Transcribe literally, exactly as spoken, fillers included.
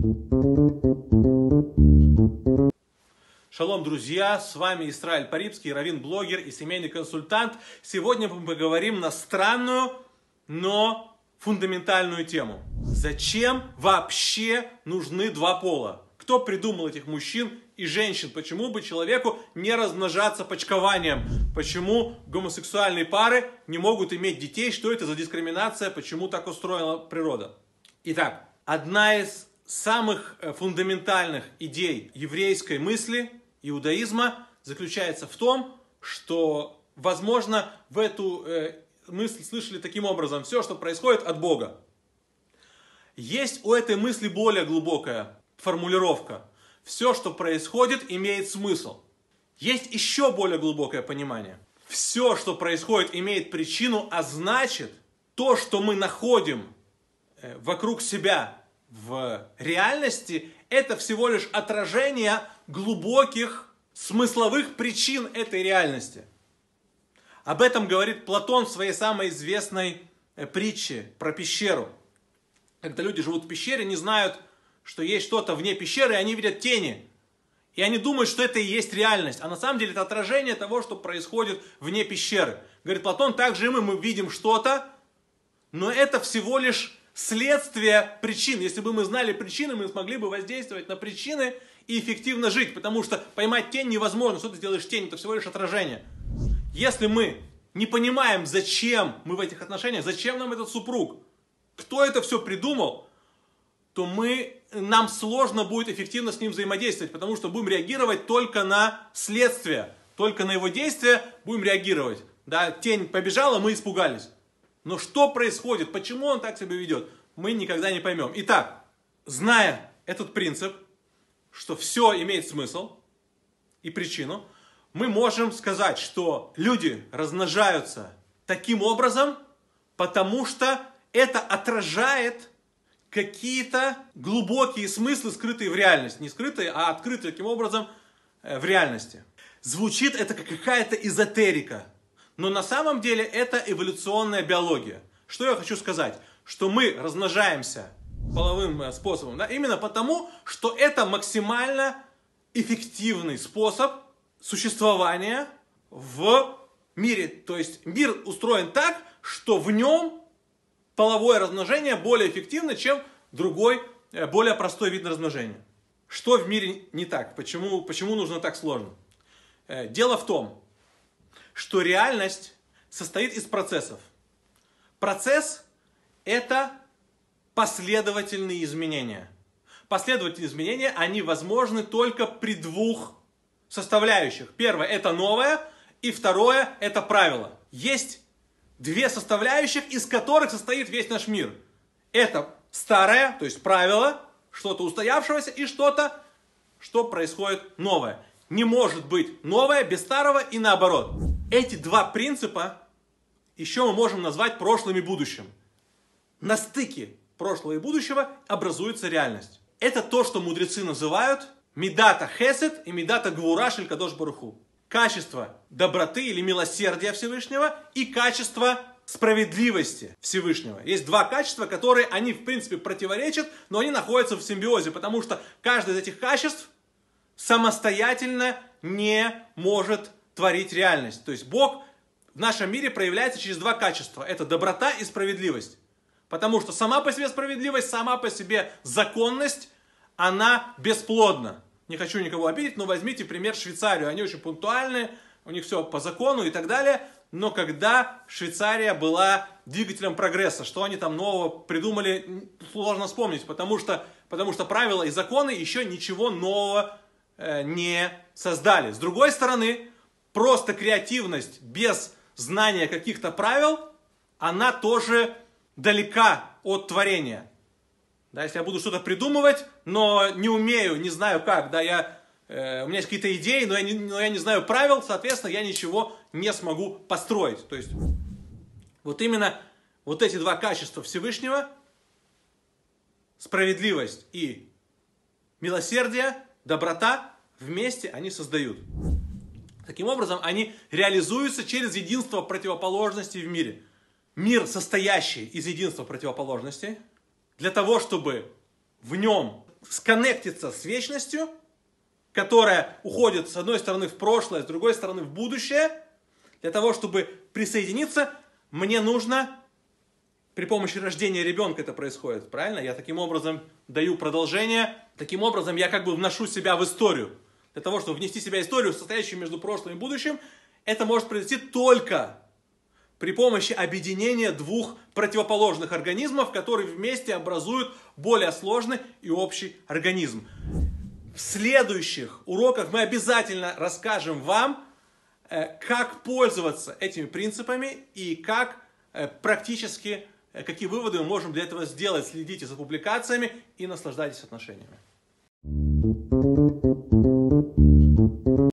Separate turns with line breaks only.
Шалом, друзья! С вами Исраиль Парибский, раввин-блогер и семейный консультант. Сегодня мы поговорим на странную, но фундаментальную тему. Зачем вообще нужны два пола? Кто придумал этих мужчин и женщин? Почему бы человеку не размножаться почкованием? Почему гомосексуальные пары не могут иметь детей? Что это за дискриминация? Почему так устроена природа? Итак, одна из самых фундаментальных идей еврейской мысли, иудаизма, заключается в том, что, возможно, в эту э, мысль слышали таким образом: все, что происходит, от Бога. Есть у этой мысли более глубокая формулировка: все, что происходит, имеет смысл. Есть еще более глубокое понимание: все, что происходит, имеет причину, а значит, то, что мы находим э, вокруг себя в реальности, это всего лишь отражение глубоких смысловых причин этой реальности. Об этом говорит Платон в своей самой известной притче про пещеру. Когда люди живут в пещере, не знают, что есть что-то вне пещеры, и они видят тени. И они думают, что это и есть реальность. А на самом деле это отражение того, что происходит вне пещеры. Говорит Платон, также и мы, мы видим что-то, но это всего лишь следствие причин. Если бы мы знали причины, мы смогли бы воздействовать на причины и эффективно жить. Потому что поймать тень невозможно. Что ты сделаешь тень? Это всего лишь отражение. Если мы не понимаем, зачем мы в этих отношениях, зачем нам этот супруг, кто это все придумал, то мы, нам сложно будет эффективно с ним взаимодействовать. Потому что будем реагировать только на следствие. Только на его действия будем реагировать. Да, тень побежала, мы испугались. Но что происходит, почему он так себя ведет, мы никогда не поймем. Итак, зная этот принцип, что все имеет смысл и причину, мы можем сказать, что люди размножаются таким образом, потому что это отражает какие-то глубокие смыслы, скрытые в реальности. Не скрытые, а открытые таким образом в реальности. Звучит это как какая-то эзотерика. Но на самом деле это эволюционная биология. Что я хочу сказать? Что мы размножаемся половым способом, да, именно потому, что это максимально эффективный способ существования в мире. То есть мир устроен так, что в нем половое размножение более эффективно, чем другой, более простой вид размножения. Что в мире не так? Почему, почему нужно так сложно? Дело в том, что реальность состоит из процессов. Процесс – это последовательные изменения. Последовательные изменения, они возможны только при двух составляющих. Первое – это новое, и второе – это правило. Есть две составляющих, из которых состоит весь наш мир. Это старое, то есть правило, что-то устоявшегося, и что-то, что происходит новое. Не может быть новое без старого и наоборот. Эти два принципа еще мы можем назвать прошлым и будущим. На стыке прошлого и будущего образуется реальность. Это то, что мудрецы называют мидата хесед и мидата гвура шель кадош барух ху. Качество доброты или милосердия Всевышнего и качество справедливости Всевышнего. Есть два качества, которые, они в принципе противоречат, но они находятся в симбиозе, потому что каждое из этих качеств самостоятельно не может творить реальность. То есть Бог в нашем мире проявляется через два качества. Это доброта и справедливость. Потому что сама по себе справедливость, сама по себе законность, она бесплодна. Не хочу никого обидеть, но возьмите пример Швейцарию. Они очень пунктуальны, у них все по закону и так далее. Но когда Швейцария была двигателем прогресса, что они там нового придумали, сложно вспомнить. Потому что, потому что правила и законы еще ничего нового э, не создали. С другой стороны, просто креативность без знания каких-то правил, она тоже далека от творения. Да, если я буду что-то придумывать, но не умею, не знаю как, да, я, э, у меня есть какие-то идеи, но я, не, но я не знаю правил, соответственно, я ничего не смогу построить. То есть, вот именно вот эти два качества Всевышнего, справедливость и милосердие, доброта, вместе они создают. Таким образом, они реализуются через единство противоположностей в мире. Мир, состоящий из единства противоположностей, для того, чтобы в нем сконнектиться с вечностью, которая уходит с одной стороны в прошлое, с другой стороны в будущее. Для того, чтобы присоединиться, мне нужно при помощи рождения ребенка это происходит, правильно? Я таким образом даю продолжение, таким образом я как бы вношу себя в историю. Для того, чтобы внести себя в историю, состоящую между прошлым и будущим, это может произойти только при помощи объединения двух противоположных организмов, которые вместе образуют более сложный и общий организм. В следующих уроках мы обязательно расскажем вам, как пользоваться этими принципами и как практически, какие выводы мы можем для этого сделать. Следите за публикациями и наслаждайтесь отношениями.